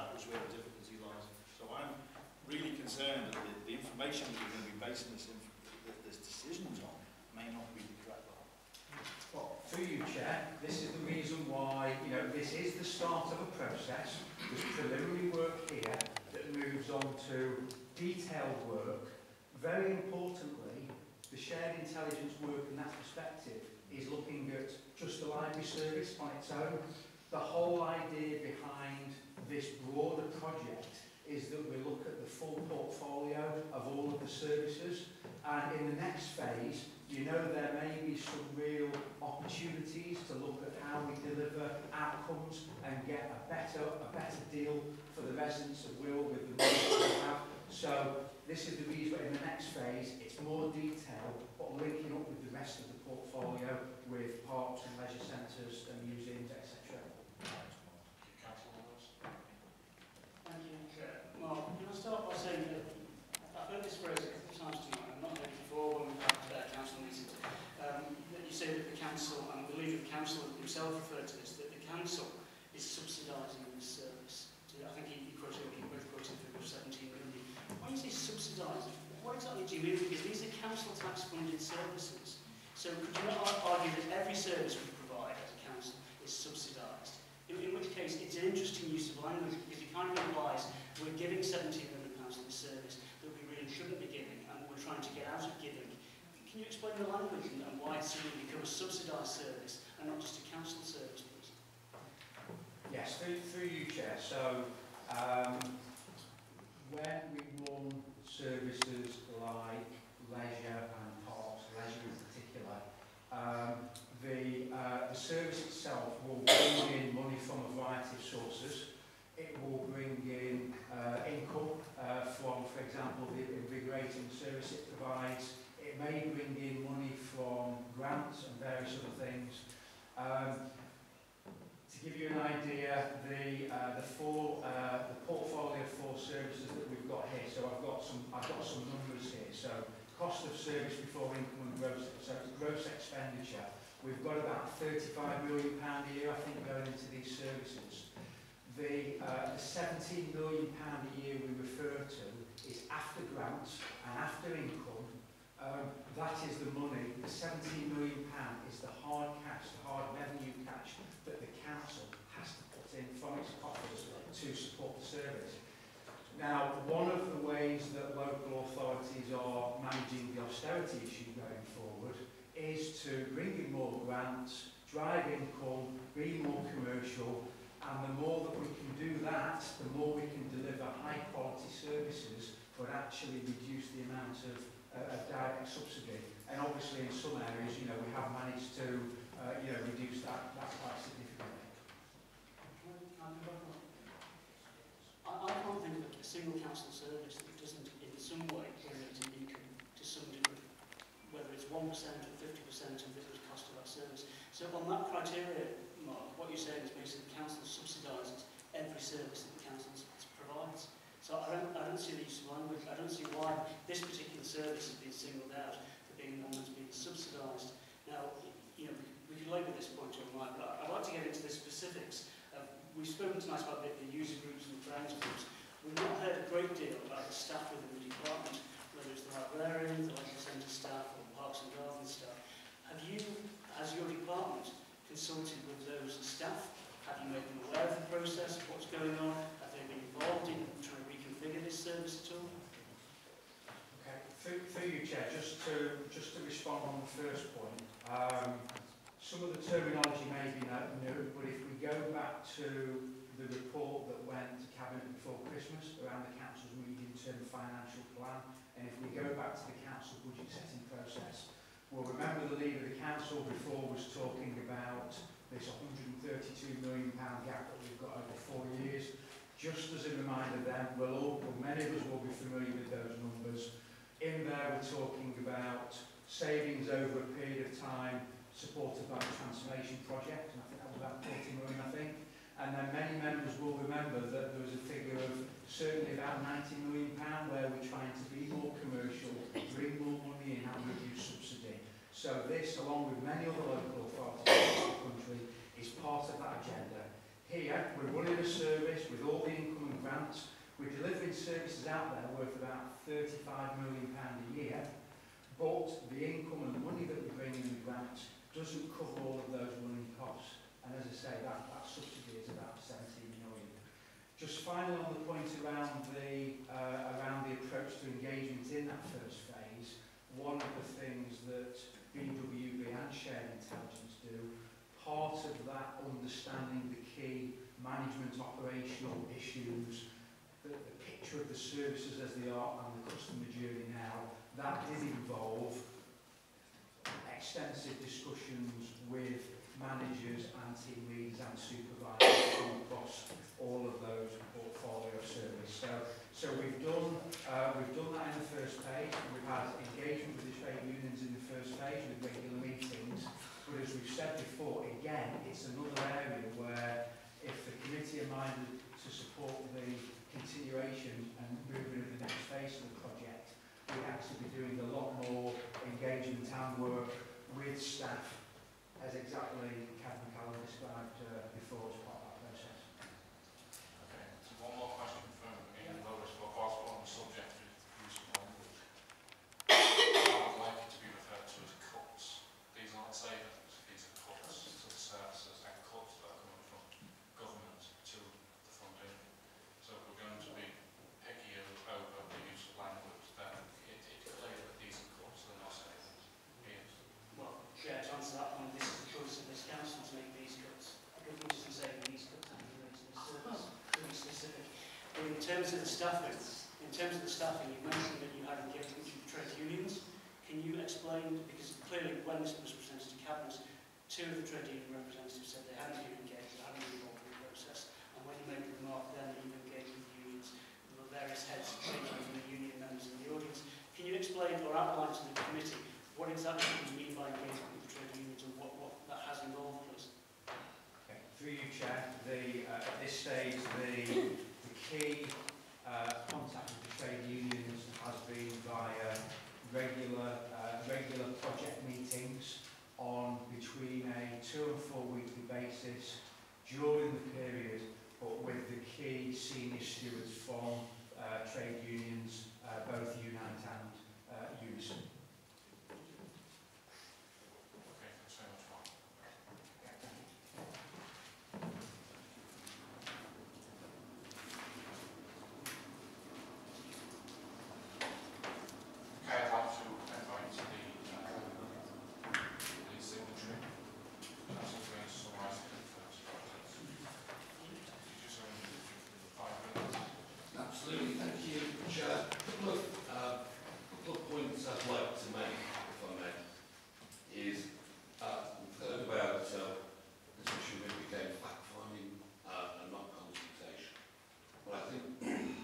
that was where the difficulty lies. So I'm really concerned that the information that you're going to be basing this decisions on may not be the correct one. Well, through you, Chair, this is the reason why, this is the start of a process. There's preliminary work here that moves on to detailed work. Very importantly, the shared intelligence work in that perspective is looking at just the library service on its own. The whole idea behind this broader project is that we look at the full portfolio of all of the services, and in the next phase, there may be some real opportunities to look at how we deliver outcomes and get a better deal for the residents of Will with the money that we have. So this is the reason in the next phase it's more detailed, but linking up with the rest of the portfolio with parks and leisure centres and museums, etc. Thank you, Mark. Can I start by saying that I've heard this phrase a couple of times tonight, I've not heard it before when we've had council meetings, that you say that the council, and the leader of the council himself referred to this, that the council is subsidising this service. I think he both quoted the figure of 17 million. When you say subsidising, what exactly do you mean? Because these are council tax funded services. So could you not argue that every service we provide as a council is subsidised? In which case, it's an interesting use of language because it kind of implies we're giving £17 million to this service that we really shouldn't be giving and we're trying to get out of giving. Can you explain the language and why it's suddenly become a subsidised service and not just a council service, please? Yes, through you, Chair. So, when we run services like leisure and parks, leisure in particular, the service itself will bring in money from a variety of sources. It will bring in income from, for example, the invigorating service it provides. It may bring in money from grants and various other things. To give you an idea, the portfolio of 4 services that we've got here. So I've got some numbers here. So cost of service before income and gross expenditure. We've got about £35 million a year, I think, going into these services. The £17 million a year we refer to is after grants and after income. That is the money. The £17 million is the hard cash, the hard revenue cash that the council has to put in from its coffers to support the service. Now, one of the ways that local authorities are managing the austerity issue going forward is to bring in more grants, drive income, be more commercial, and the more that we can do that, the more we can deliver high quality services, but actually reduce the amount of direct subsidy. And obviously in some areas, we have managed to reduce that quite significantly. I can't think of a single council service that doesn't in some way generate an income to some degree, whether it's 1% or 50% of the cost of that service. So on that criteria, Mark, what you're saying is basically the council subsidises every service that the council provides. So I don't see the use of language. I don't see why this particular service has been singled out for being one that's being subsidised. Now, we could labour this point online, but I'd like to get into the specifics. We've spoken tonight about the user groups and the friends groups. We've not heard a great deal about the staff within the department, whether it's the librarians, the leisure centre staff, or the parks and gardens staff. Has your department consulted with those staff? Have you made them aware of the process, of what's going on? Have they been involved in trying to reconfigure this service at all? Okay, through you, Chair, just to respond on the first point, some of the terminology may be new, but if we go back to the report that went to Cabinet before Christmas around the Council's medium-term financial plan, and if we go back to the Council budget setting process, well, remember the Leader of the Council before was talking about this £132 million gap that we've got over 4 years. Just as a reminder then, many of us will be familiar with those numbers. In there we're talking about savings over a period of time supported by the transformation project, and I think that was about 40 million, I think. And then many members will remember that there was a figure of certainly about £90 million where we're trying to be more commercial, bring more money in and reduce subsidy. So this, along with many other local authorities across the country, is part of that agenda. here, we're running a service with all the income and grants. We're delivering services out there worth about £35 million a year, but the income and the money that we bring in the grants doesn't cover all of those running costs. And as I say, that subsidy is about 17 million. Just finally on the point around the approach to engagement in that first phase, one of the things that BWB and Shared Intelligence do, part of that understanding the key management operational issues, the picture of the services as they are and the customer journey now, that did involve extensive discussions with managers and team leaders and supervisors from across all of those portfolio services. So we've done that in the first phase. We've had engagement with the trade unions in the first phase with regular meetings. But as we've said before, again, it's another area where if the committee are minded to support the continuation and moving of the next phase of the project, we'd actually be doing a lot more engagement and work with staff, as exactly Kevin McCallum described before as part of that process. Okay, so one more question from Ian Lewis, but also on the subject of use of language. I would like it to be referred to as cuts. These aren't savings, these are cuts to the services and cuts that are coming from government to the funding. So if we're going to be picky over the use of language, then it's clear that these are cuts, they're not savings. Ian? Well, Chair, to answer that point, this is the choice of this council to make these cuts. The government isn't saying these cuts have to be made to this service, to be specific. But in terms of the staffing, you mentioned that you had engagement with trade unions. Can you explain, because clearly when this was presented to Cabinet, two of the trade union representatives said they hadn't been engaged, they hadn't been involved in the process. And when you made the remark then that you've engaged with the unions, there were various heads changing from the union members in the audience. Can you explain or outline to the committee what exactly you mean by engagement with the trade unions and what that has involved, please? Okay. Through you, Chair, at this stage, the key contact with the trade unions has been via regular project meetings on between a 2 and 4 weekly basis during the period, but with the key senior stewards from trade unions, both Unite and Unison. Okay, thanks very much, Mark. Okay, I'd like to invite the signatory. Councillor Green to summarise the first project. Did you say 5 minutes? Absolutely, thank you, Chair. A couple of points I'd like to make, if I may, is we've heard about this issue that became fact-finding and not consultation. But I think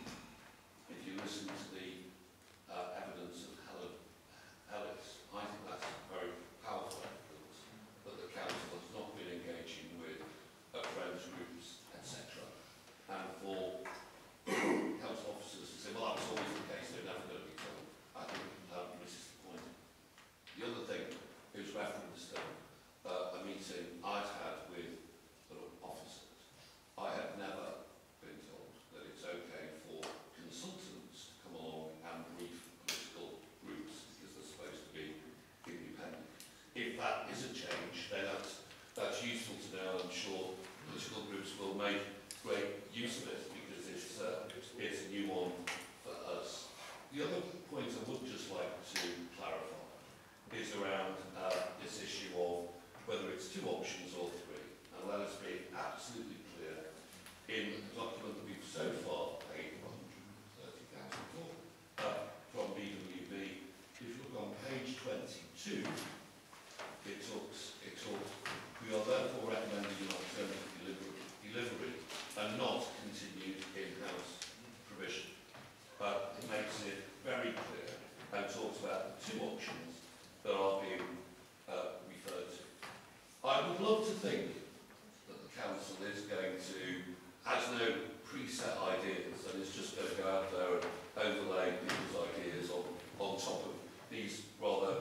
if you listen to the evidence of Helen Ellis, I think that's very powerful evidence that the council has not been engaging with friends groups, etc. And for council officers to say, well, that was always the case, they're never going to be told. I think misses the point. The other thing is referenced a meeting I'd had with officers. I have never been told that it's okay for consultants to come along and brief political groups because they're supposed to be independent. If that is a change, then that's useful to know. I'm sure political groups will make great use of it because it's a new one for us. The other point I would just like to clarify is around this issue of whether it's 2 options or 3. And let us be absolutely clear, in the document that we've so far paid 130,000 for from BWB, if you look on page 22, it talks, we are therefore recommending an alternative delivery and not continued in-house provision. It makes it very clear and talks about the 2 options that are being referred to. I would love to think that the council is going to, has no preset ideas and is just going to go out there and overlay people's ideas on top of these rather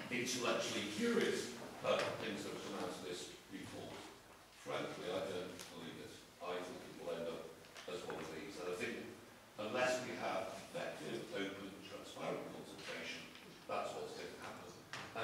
intellectually curious things that have come out of this report. Frankly, I don't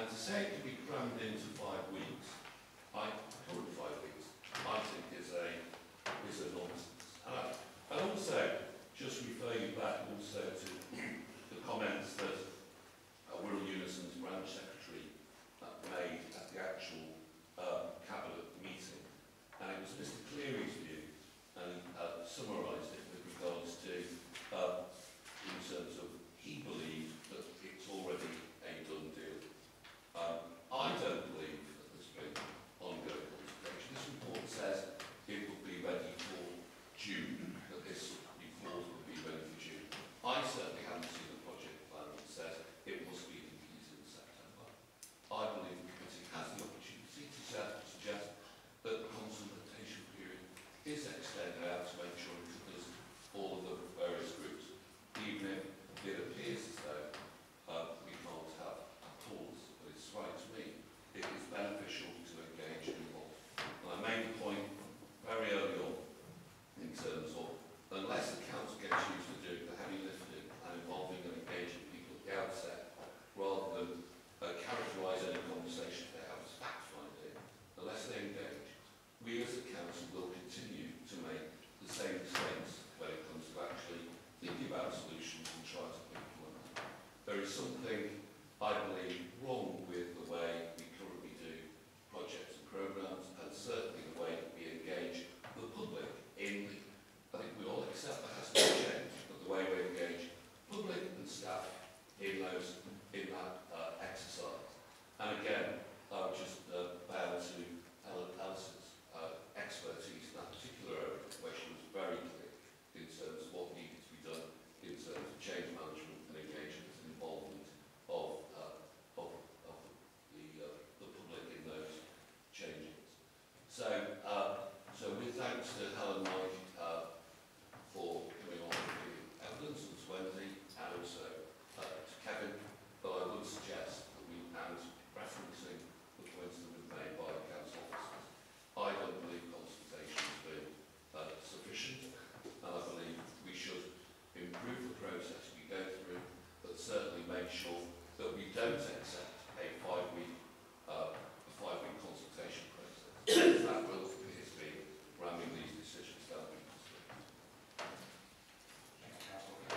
And to say it can be crammed into 5 weeks, current 5 weeks, I think is a nonsense. And also, just refer you back also to the comments that Wirral Unison's branch secretary made at the actual cabinet meeting. And it was Mr Cleary's view, and he summarised it with regards to, in terms of, he believed that it's already a done deal. I don't believe that there's been ongoing consultation. This report says it will be ready for June, that this report will be ready for June. I certainly haven't seen a project plan that says it must be completed in September. I believe the committee has the opportunity to suggest that the consultation period is extended out to make sure it covers all of the various groups, even if it appears as though we can't have a pause. But it strikes me it is beneficial to engage and involve. And I made the point very early on in terms of, unless the council gets used to doing the heavy lifting and involving and engaging people at the outset, rather than characterise any conversation they have as fact-finding, unless they engage, we as a council will continue to make the same mistakes when it comes to actually thinking about solutions and trying to implement them. There is something, I believe, wrong with the way we currently do projects and programmes, and certainly the way that we engage the public in, I think we all accept that has to change, but the way we engage public and staff in that exercise. And again, I would just bow to Ellen Ellison's expertise in that particular area, where she was very clear in terms of what needed to be done in terms of change management and engagement and involvement of the public in those changes. So, with thanks to Helen Knight for coming on with the evidence, and to Wendy, and also to Kevin, but I would suggest that we, and referencing the points that were made by the council officers, I don't believe consultation has been sufficient, and I believe we should improve the process we go through, but certainly make sure that we don't accept a 5-week consultation process. That will appear to be ramming these decisions down people's throats. Thank you, Councillor.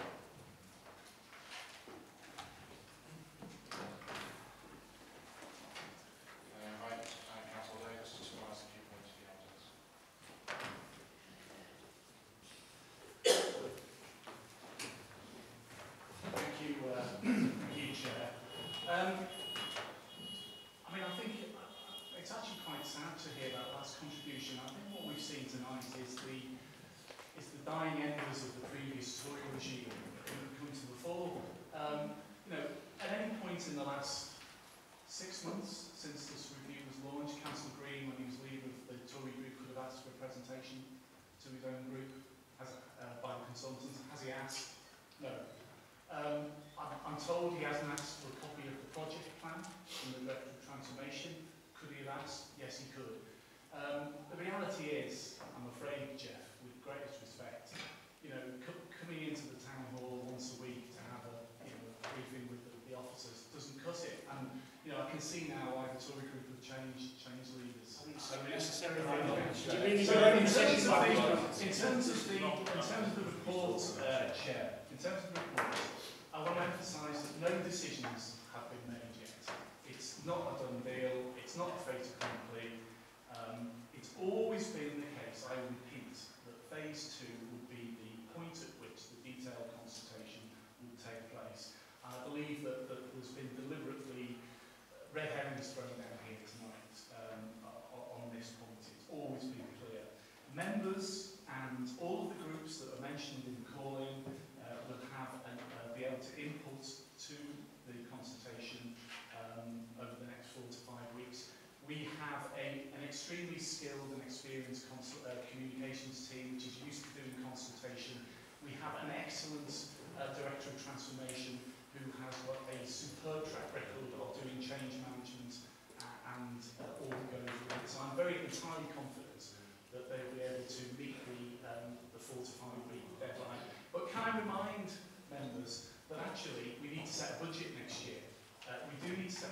I invite Councillor Davis to summarise the key points of the evidence. Thank you, Chair. I mean, I think it's actually quite sad to hear that last contribution. I think what we've seen tonight is the dying embers of the previous Tory regime come to the fore. You know, at any point in the last 6 months since this review was launched, Councillor Green, when he was leader of the Tory group, could have asked for a presentation to his own group by the consultants. Has he asked? No. I'm told he hasn't asked for a copy of the project plan from the Director of Transformation. Could he have asked? Yes, he could. The reality is, I'm afraid, Jeff, with greatest respect, you know, coming into the town hall once a week to have a briefing with the officers doesn't cut it. And you know, I can see now why the Tory group have changed leaders. Necessarily. In terms of the report, Chair, in terms of the report, I want to emphasise that no decisions have been made yet. It's not a done deal. It's not a fait accompli. It's always been the case, I repeat, that phase 2 would be the point at which the detailed consultation would take place. And I believe that there's been deliberately red herrings thrown down here tonight on this point. It's always been clear. Members and all of the groups that are mentioned in the calling will have be able to input to the consultation over the next 4 to 5 weeks. We have an extremely skilled and experienced communications team which is used to doing consultation. We have an excellent Director of Transformation who has got a superb track record of doing change management and all that goes with it. So I'm entirely confident that they'll be able to meet the 4 to 5 week deadline. But can I remind members that actually we need to set a budget next year. We do need to set a budget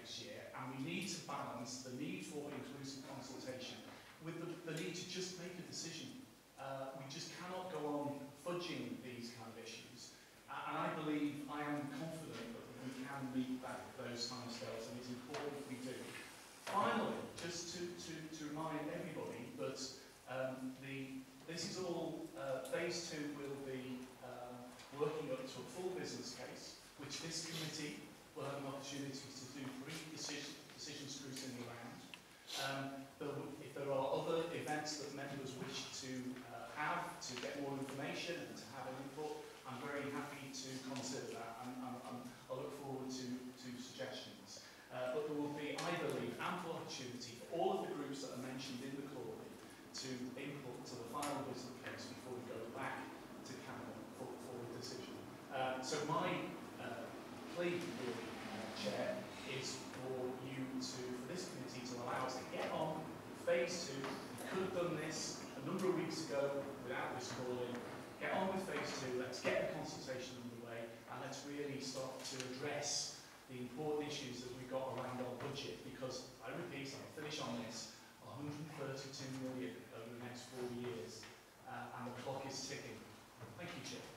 next year, and we need to balance the need for inclusive consultation with the need to just make a decision. We just cannot go on fudging these kind of issues. And I believe, I am confident that we can meet those timescales, and it's important that we do. Finally, just to remind everybody that this is all, phase 2 will be working up to a full business case, which this committee will have an opportunity to do pre-decision scrutiny around. If there are other events that members wish to have to get more information and to have an input, I'm very happy to consider that, and I look forward to suggestions. But there will be, I believe, ample opportunity for all of the groups that are mentioned in the Crawley to input to the final business case before we go back to Cabinet for a decision. So my plea, really, Chair, is for this committee to allow us to get on phase 2. We could have done this a number of weeks ago without this calling. Get on with phase 2, let's get the consultation underway, and let's really start to address the important issues that we've got around our budget, because, I repeat, I'll finish on this, 132 million over the next 4 years, and the clock is ticking. Thank you, Chair.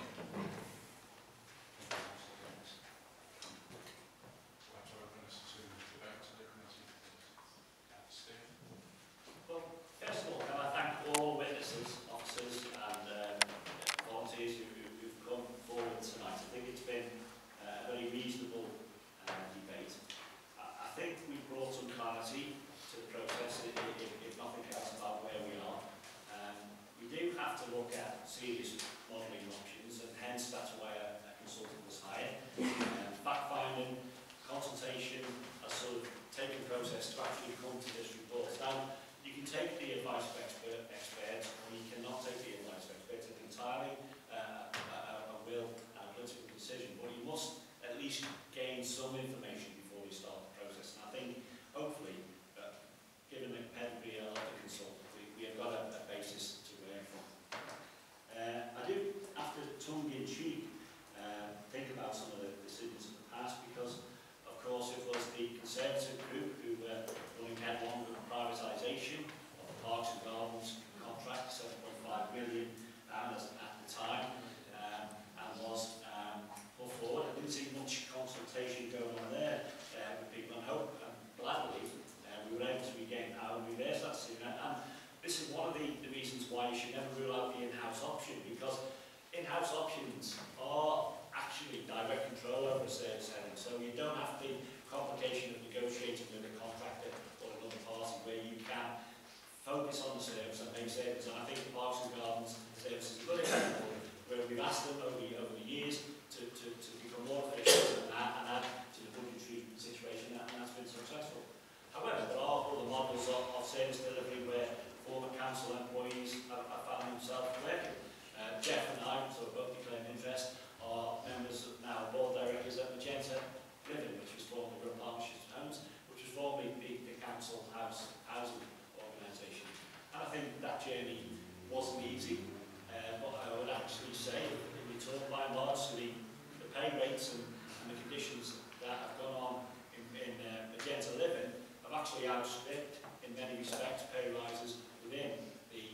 Well, first of all, can I thank all witnesses, officers and volunteers who've come forward tonight. I think it's been a very reasonable debate. I think we brought some clarity to the process, if nothing else, about where we are. We do have to look at serious modelling options, and hence that's why a consultant was hired. Fact-finding, consultation, a sort of taking process to actually come to this report. Now, you can take the advice of experts, or you cannot take the advice of experts. It's entirely a will and a political decision, but you must at least gain some information before you start the process. And I think, hopefully, given the pedigree of the consultant, we have got a basis to work from. I do, after tongue-in-cheek, think about some of the decisions of the past, because, of course, it was the Conservative group who were running headlong with the privatisation of the Parks and Gardens contract, 7.5 million at the time, and was put forward. I didn't see much consultation going on there with people, and hope, and gladly, we were able to regain power and reverse that decision. And this is one of the reasons why you should never rule out the in-house option, because in-house options are actually direct control over a service heading, so you don't have the complication of negotiating with a contractor or another party, where you can focus on the service and make savings. And I think the Parks and Gardens service is a good example, where we've asked them over the years to become more efficient and add to the budgetary situation, and that's been successful. However, there are other models of service delivery where former council employees have found themselves working. Jeff and I, so both declared interest, are members of now board directors at Magenta Living, which was formerly Rural Partnerships Homes, which was formerly the council housing organisation. And I think that journey wasn't easy, but I would actually say, if we talk by and large, the pay rates and the conditions that have gone on in Magenta Living have actually outstripped, in many respects, pay rises within the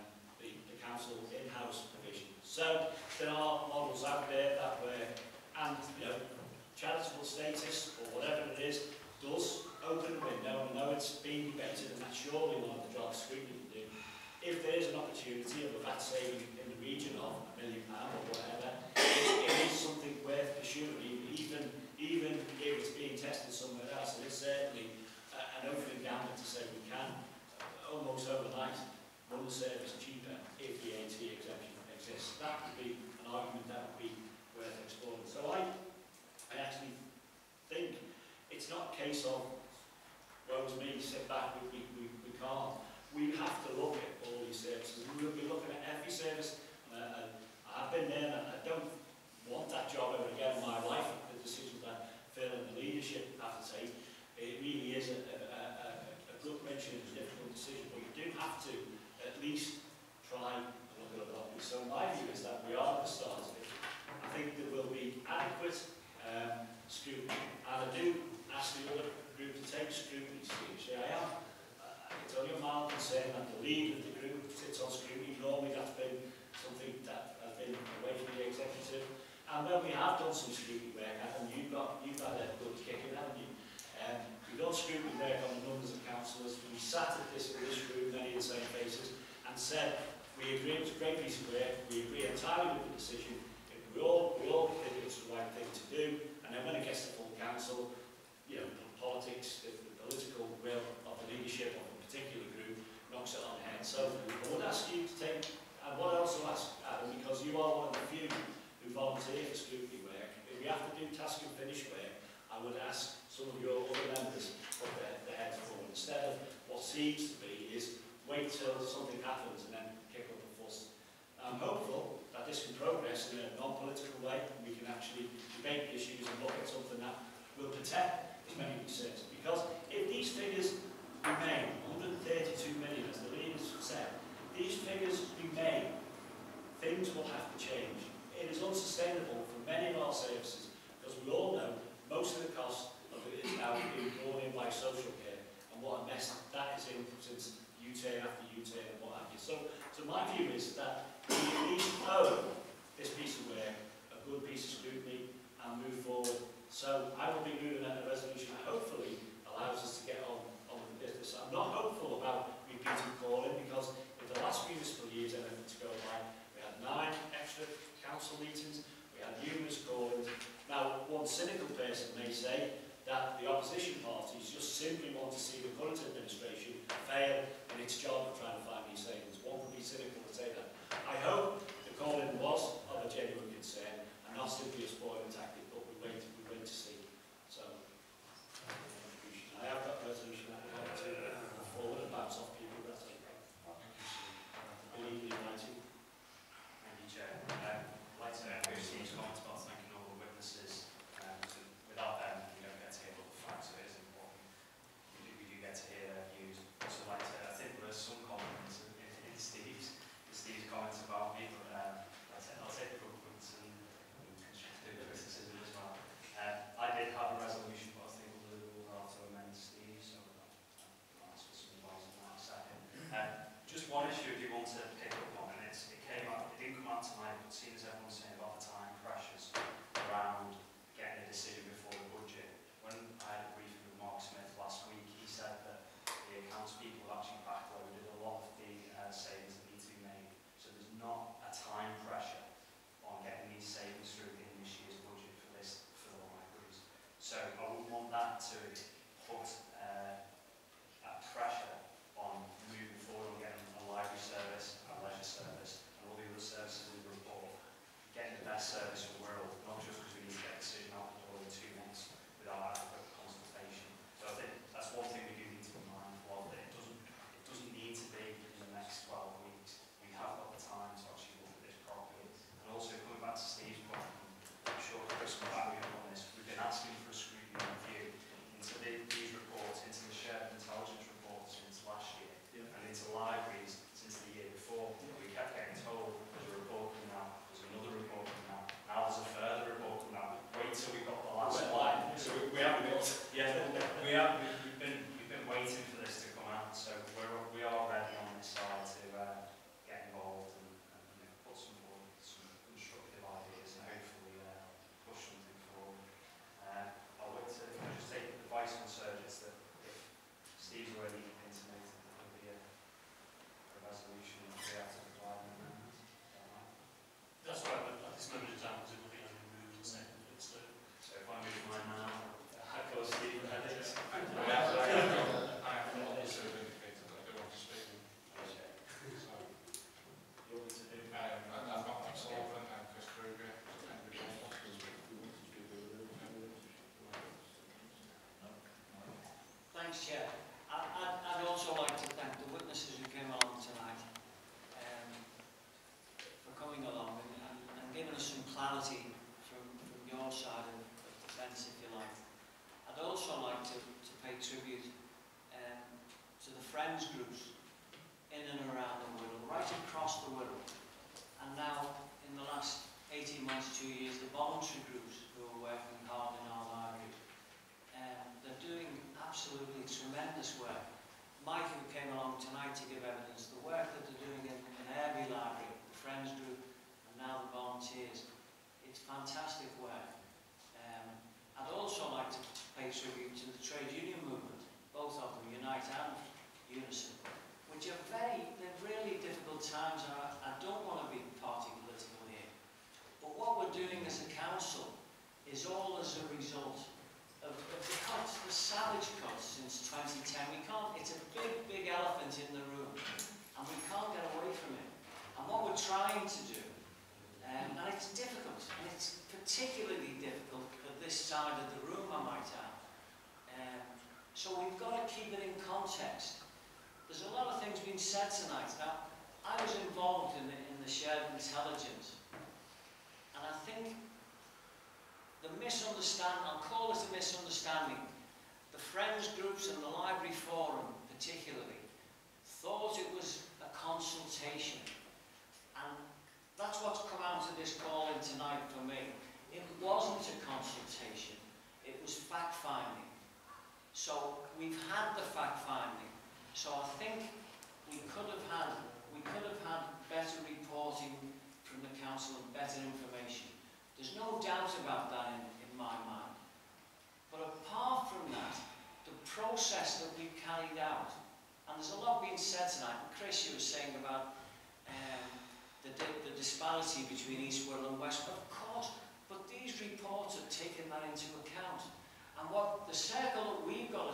council in-house provision. So there are models out there that were, and charitable status or whatever it is, does open a window. I know it's being debated, and that's surely one of the jobs scrutiny can do. If there is an opportunity of a VAT saving in the region of £1 million or whatever, it is something worth pursuing, even if it's being tested somewhere else. It is certainly an opening gamble to say we can almost overnight run the service cheaper if the VAT exemption exists. That would be an argument that would be worth exploring. So I actually think it's not a case of, woe to me, sit back, we can't. We have to look at all these services. We will be looking at every service. I've been there, and I don't want that job ever again in my life. The decisions that Phil and the leadership have to take, it really is a gut-wrenching and difficult decision, but you do have to at least try and look at other options. So my view is that we are at the start of it. I think there will be adequate scrutiny, and I do ask the other take scrutiny seriously. I am. It's only a mild concern that the lead of the group sits on scrutiny. Normally that's been something that has been away from the executive. And when we have done some scrutiny work, and you've got a good kick in, haven't you? We've done scrutiny work on the numbers of councillors. We sat at this room, many of the same faces, and said, we agree it's a great piece of work, we agree entirely with the decision, we all think it's the right thing to do, and then when it gets to full council, you know, the politics, the political will of the leadership of a particular group knocks it on the head. So I would ask you to take, and what I also ask, Adam, because you are one of the few who volunteer for scrutiny work, if we have to do task and finish work, I would ask some of your other members to put their heads forward. Instead of what seems to be is wait till something happens and then kick up a fuss. I'm hopeful that this can progress in a non-political way, and we can actually debate the issues and look at something that will protect as many concerns. Because if these figures remain, 132 million as the leaders said, these figures remain, things will have to change. It is unsustainable for many of our services, because we all know most of the cost of it is now being drawn in by social care, and what a mess that is in since U-turn after U-turn and what have you. So my view is that we at least owe this piece of work a good piece of scrutiny and move forward. So I will be moving at a resolution that hopefully allows us to get on with the business. I'm not hopeful about repeating calling, because in the last municipal years, anything to go by, we had 9 extra council meetings, we had numerous callings. Now, one cynical person may say that the opposition parties just simply want to see the current administration fail in its job of trying to find these savings. One would be cynical to say that. I hope the calling was of a genuine concern and not simply a spoiling tactic, but we wait to see. So, I have got a resolution that I want to put forward and bounce off people. That's okay. Believe in writing. Thank you, Chair. I'd like to echo Steve's comments about thanking all the witnesses. Without them, we don't get to hear all the facts, so it is important. We do get to hear their views. Also, like to, I think there are some comments in Steve's comments about me, but I'll take the compliments and constructive criticism as well. I did have a resolution, but I think we'll have to amend Steve, so I'll ask for some advice on that in a second. Just one issue I do want to pick up on, and it didn't come out tonight, but seeing as everyone's saying about the time pressures around getting a decision before the budget. When I had a briefing with Mark Smith last week, he said that the accounts people have actually backloaded a lot of the savings that need to be made. So there's not a time pressure on getting these savings through in this year's budget for the libraries. So I wouldn't want that to put a pressure on moving forward on getting a library service, a leisure service, and all the other services in the report, getting the best service in the world, not just because we need to get a decision out the door in 2 months without adequate consultation. So I think that's one thing we do need to be mindful of, that it doesn't need to be in the next 12 weeks. We have got the time to actually look at this properly. And also coming back to Steve's point, I'm sure Chris will back me up on this, we've been asking for a scrutiny review into these reports, into the shared intelligence reports since last year, and into libraries since the year before. We kept getting told there's a report coming out, there's another report coming out, now there's a further report coming out. Wait till we've got the last one. So we haven't got. Yeah, we've been waiting for this to come out. So we are ready on this side to get involved and put some constructive ideas and hopefully push something forward. I'll wait to just take advice on surgeons that if Steve's already intimated that there'll be a resolution and we have to provide an amendment. That's right, but at this moment in time, it will be moved and seconded. So if I move mine now, I go Steve and Alex. I have also indicated that I do want to speak. So, You want me to do? I've got Matt Sullivan and Chris Kruger. Thanks, Chair. I'd also like to thank the witnesses who came along tonight for coming along and giving us some clarity from your side of the fence, if you like. I'd also like to pay tribute to the Friends groups in and around the Wirral, right across the Wirral. And now, in the last 18 months, 2 years, the voluntary groups who are working hard in our library. They're doing absolutely tremendous work. Mike, who came along tonight to give evidence, the work that they're doing in Airby Library, the Friends Group, and now the volunteers, it's fantastic work. I'd also like to pay tribute to the trade union movement, both of them, Unite and Unison, which are they're really difficult times, and I don't want to be party political here. But what we're doing as a council is all as a result of the cuts, the savage cuts since 2010. We can't, it's a big, big elephant in the room, and we can't get away from it. And what we're trying to do, and it's difficult, and it's particularly difficult for this side of the room, I might add. So we've got to keep it in context. There's a lot of things being said tonight. Now, I was involved in the shared intelligence, and I think the misunderstanding, I'll call it a misunderstanding, the Friends groups and the Library Forum particularly thought it was a consultation, and that's what's come out of this call in tonight for me. It wasn't a consultation, it was fact-finding. So we've had the fact-finding. So I think we could have had better reporting from the council and better information. There's no doubt about that in my mind. But apart from that, the process that we've carried out, and there's a lot being said tonight, and Chris, you were saying about the disparity between East Wirral and West, of course, but these reports have taken that into account. And what the circle that we've got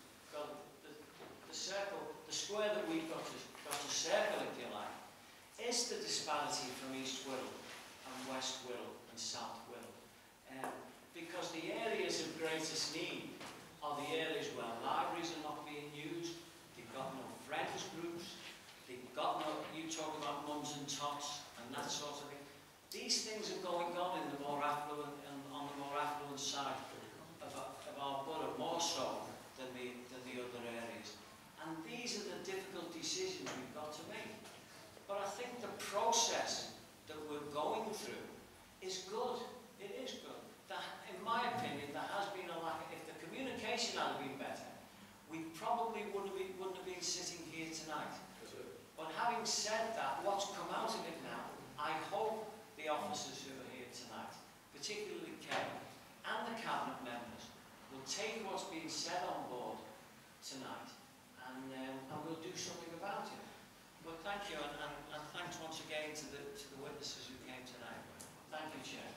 the square that we've got to circle, if you like, is the disparity from East Wirral and West Wirral and South Wirral. Because the areas of greatest need are the areas where libraries are not being used, they've got no friends groups, they've got no, you talk about mums and tots and that sort of thing. These things are going on in the more affluent and on the more affluent side of our borough, more so than the other areas. And these are the difficult decisions we've got to make. But I think the process that we're going through is good. It is good. In my opinion, there has been a lack of, if the communication had been better, we probably wouldn't have been sitting here tonight. But having said that, what's come out of it now, I hope the officers who are here tonight, particularly Kevin and the cabinet members, will take what's being said on board tonight and we'll do something about it. But thank you, and thanks once again to the witnesses who came tonight. Thank you, Chair.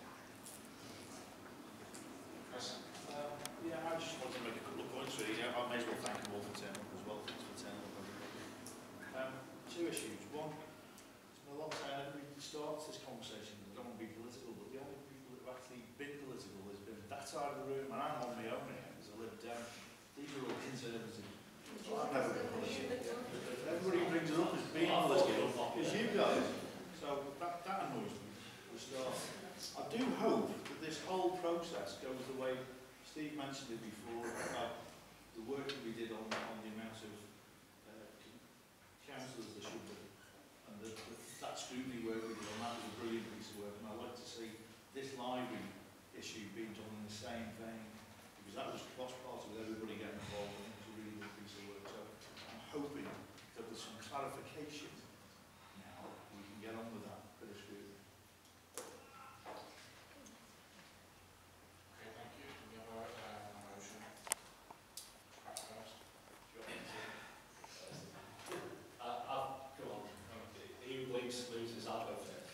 Yeah, I just want to make a couple of points really. I may as well thank them all for turning up as well. Thanks for turning up. Two issues. One, it's been a long time everybody starts this conversation. I don't want to be political, but the only people that have actually been political has been that side of the room, and I'm on my own here because I live down. These are all conservative. Well, I've never been political. Everybody who brings it up as being political is you guys. So that annoys me for a start. I do hope that this whole process goes the way Steve mentioned it before about the work that we did on the amount of councillors there should be, and that scrutiny work we did on that was a brilliant piece of work, and I'd like to see this library issue being done in the same vein, because that was cross-party with everybody getting involved, and it was a really good piece of work. So I'm hoping that with some clarification now we can get on with that bit of scrutiny. Okay, thank you. Do we have a motion? Scrap first. Go on. He blinks, loses, I'll go first.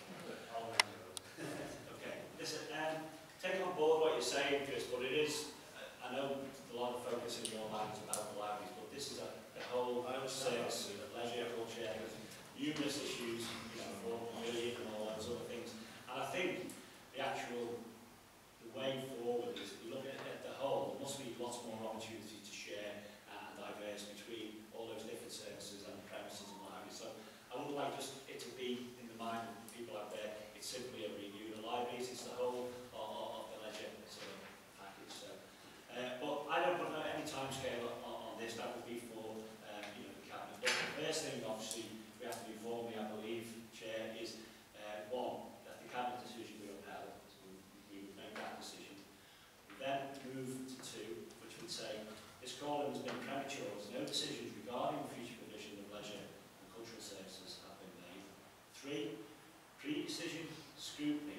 Okay, listen, taking on board what you're saying, Chris, but it is, I know a lot of focus in your minds about the libraries, but this is a whole service, leisure, culture, numerous issues, you know, for million and all those other things. And I think the way forward is, if you look at the whole, there must be lots more opportunity to share and diverse between all those different services and premises and what have you. So I wouldn't like just it to be in the mind of people out there, it's simply a review of the libraries, it's the whole of the leisure sort of package. So, but I don't put any timescale on this, that would be for the cabinet. But the first thing, obviously, we have to do formally, I believe, Chair, is one, that the cabinet decision be upheld. So we would make that decision. We then move to two, which would say this calling has been premature as no decisions regarding the future provision of leisure and cultural services have been made. 3. Pre-decision scrutiny